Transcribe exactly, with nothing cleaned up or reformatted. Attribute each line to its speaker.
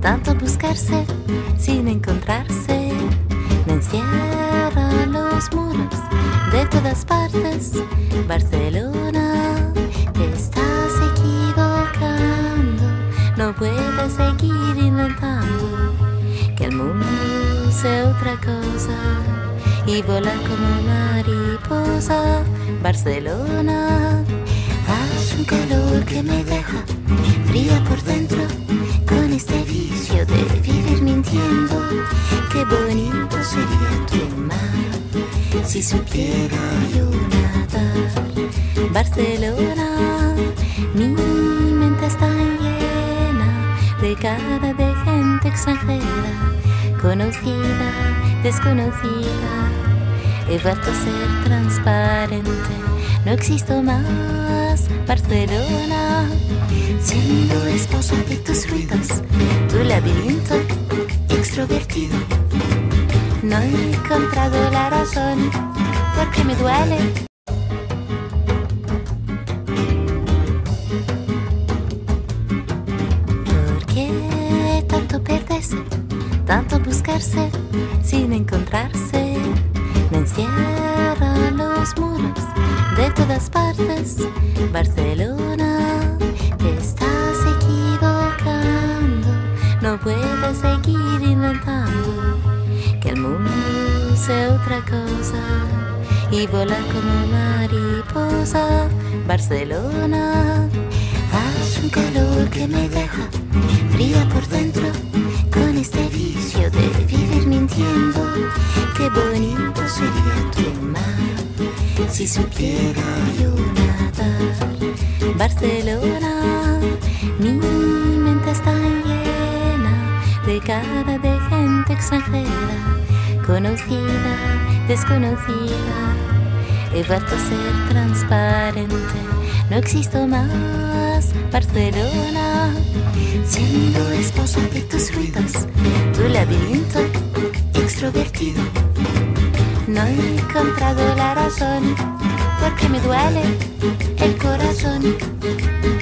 Speaker 1: tanto buscarse sin encontrarse. Me encierran los muros de todas partes. Barcelona, te estás equivocando. No puedes seguir inventando que el mundo sea otra cosa y volar como mariposa. Barcelona, hace un calor que me deja fría por dentro, con este vicio de vivir mintiendo. Qué bonito sería tu mar si supiera yo nadar. Barcelona, mi mente está llena de cara de gente extranjera, conocida, desconocida. He vuelto a ser transparente, no existo más. Barcelona, siendo esposa de tus ruidos, tu laberinto extrovertido. No he encontrado la razón porque me duele. ¿Por qué tanto perderse, tanto buscarse sin encontrarse? Me encierran los muros de todas partes. Barcelona, te estás equivocando. No puedes seguir inventando que el mundo sea otra cosa y volar como mariposa. Barcelona, hace un calor que me deja fría por dentro, con este vicio de vivir mintiendo. Qué bonito sería tu mar si supiera yo nadar. Barcelona, mi mente está llena de cara de gente extranjera, conocida, desconocida. He vuelto a ser transparente, no existo más. Barcelona, siendo esposa de tus ruidos, tu laberinto extrovertido. No he encontrado la razón porque me duele el corazón.